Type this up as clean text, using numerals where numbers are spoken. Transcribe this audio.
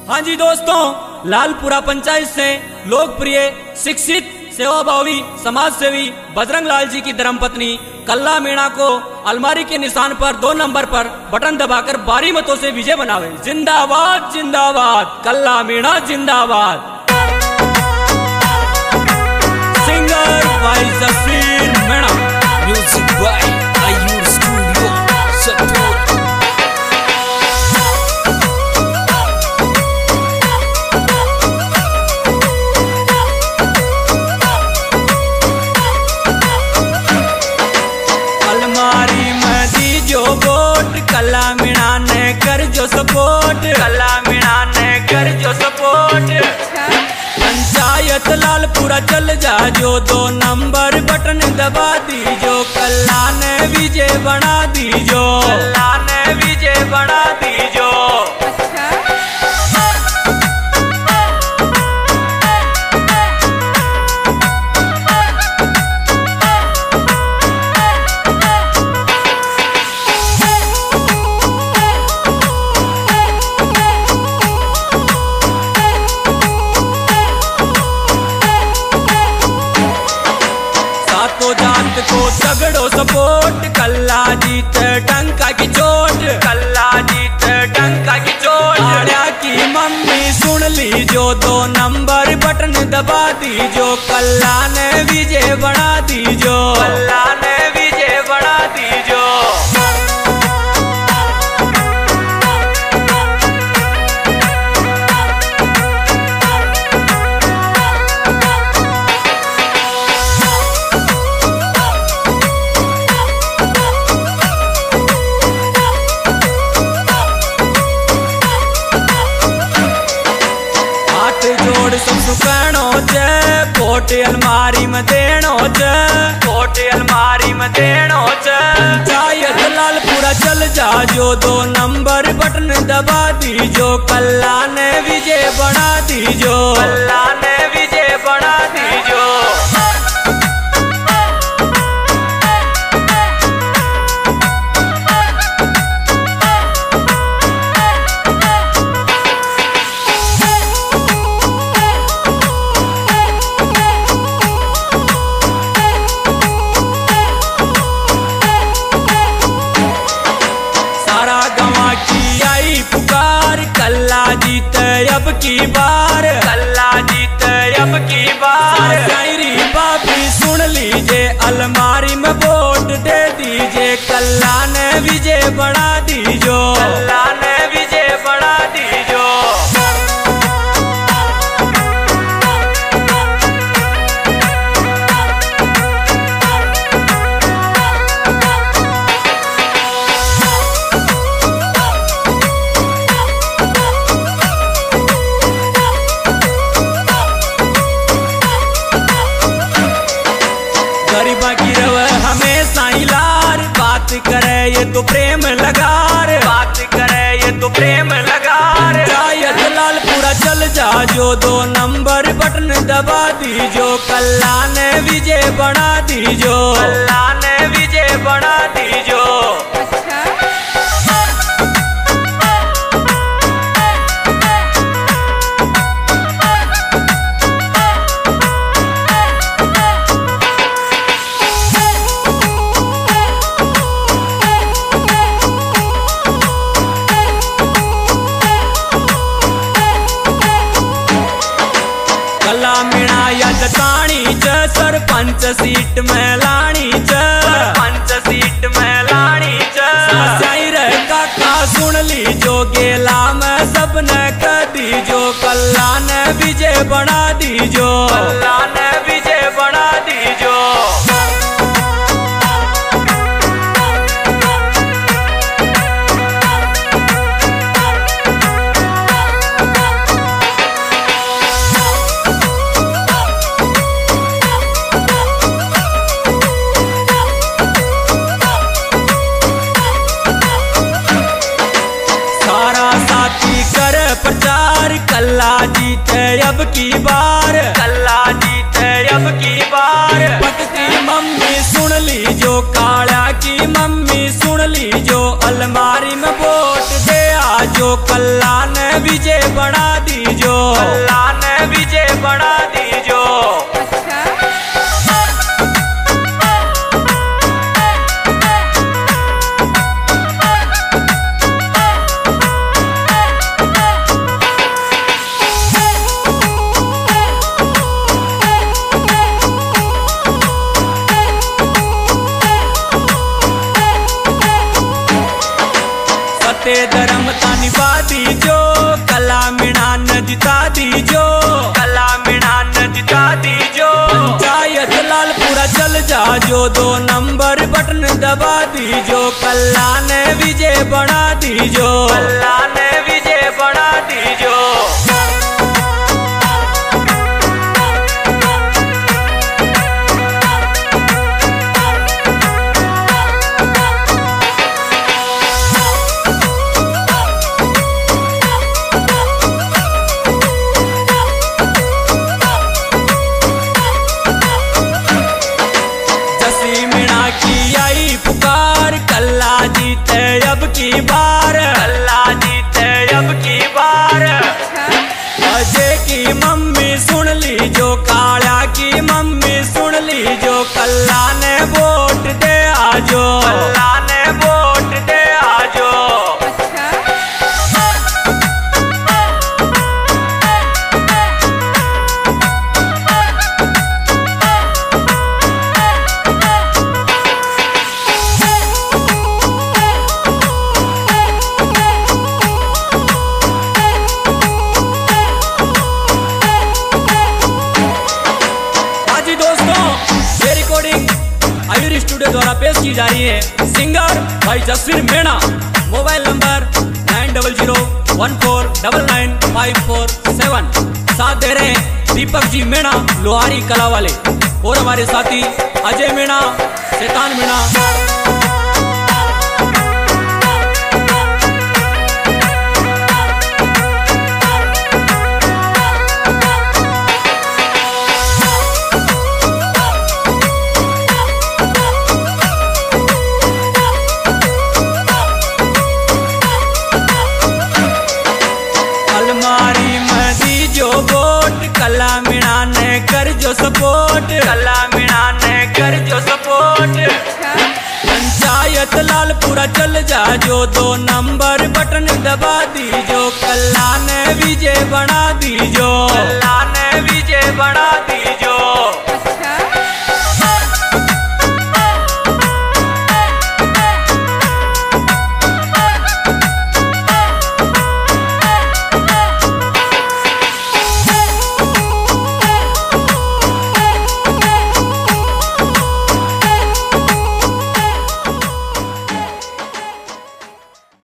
हाँ जी दोस्तों, लालपुरा पंचायत से लोकप्रिय शिक्षित सेवाभावी समाज सेवी बजरंग लाल जी की धर्मपत्नी कल्ला मीणा को अलमारी के निशान पर 2 नंबर पर बटन दबाकर भारी मतों से विजय बनावे। जिंदाबाद जिंदाबाद, कल्ला मीणा जिंदाबाद। Singer by Jasvir Meena, music by Ayur studio Satpur. अलमारी में दी जो वोट, कल्ला मीणा ने कर जो सपोर्ट, कल्ला मीणा ने कर जो सपोर्ट। पंचायत लालपुरा चल जा जो 2 नंबर बटन दबा दी जो, कल्ला ने विजय बना दी जो, कल्ला ने विजय बना दी जो। जात को तगड़ो सपोर्ट, कल्ला जीत डंका की चोट, कल्ला जीत डंका की चोट। आड़िया की मम्मी सुन ली जो 2 नंबर बटन दबा दी जो, कल्ला ने विजय बना दी जो, कल्ला ने विजय बना दी जो। सुकनो च वोट अलमारी में देनो च, वोट अलमारी में देनो च। पंचायत लालपुरा चल जा जो 2 नंबर बटन दबा दी जो, कल्ला ने विजय बना दी जो, कल्ला ने विजय बना दी जो। कल्ला जीत अब की बार, कल्ला जीत अब की बार। शायरी बाबी सुन लीजिए, अलमारी में वोट दे दीजिए, कल्ला ने विजय बना दी जो, कल्ला ने विजय बना दी जो। गरीबा की रव हमेशा ही लार, बात करे ये तो प्रेम लगार, बात करे ये तो प्रेम लगार। पंचायत लालपुरा चल जा जो 2 नंबर बटन दबा दी जो, कल्ला ने विजय बना दी जो, कल्ला ने विजय बना दी जो। कल्ला मीणा या जतानी च, सरपंच सीट में लानी च, सरपंच सीट में लानी च। शायर काका सुन ली जो, गेला में सबने कदी जो, कल्ला ने विजय बना दी जो, कल्ला ने विजय बना दी जो। प्रचार कल्ला जीत अब की बार, कल्ला जीत अब की बार। पटती मम्मी सुन ली जो, काला की मम्मी सुन ली जो, अलमारी में वोट दे आ जाजो, कल्ला ने विजय बना दीजो, कल्ला ने विजय बना दीजो। धर्म ता निभा दीजो, कला मीणा न जिता दीजो, कला मीणा न जिता दीजो। पंचायत लालपुरा चल जाजो, 2 नंबर बटन दबा दीजो, कल्ला ने विजय बना दीजो, कल्ला ने विजय बना दीजो। कल्ला जीते अब की बार, कल्ला जीते अब की बार। अजय की मम्मी सुन लीजो, काला की मम्मी सुन लीजो, कल्ला ने वोट दे आजो, कल्ला ने वोट दे आजो। आयुर स्टूडियो द्वारा पेश की जा रही है, सिंगर भाई जसवीर मीणा। Mobile number 9014995447। साथ दे रहे हैं दीपक जी मीणा लोहारी कला वाले, और हमारे साथी अजय मीणा, शैतान मीणा। कला मीणा ने कर जो सपोर्ट, कला मीणा ने कर जो सपोर्ट। पंचायत लालपुरा चल जाजो, 2 नंबर बटन दबा दीजो, कल्ला ने विजय बना दीजो, कल्ला ने विजय बना दीजो।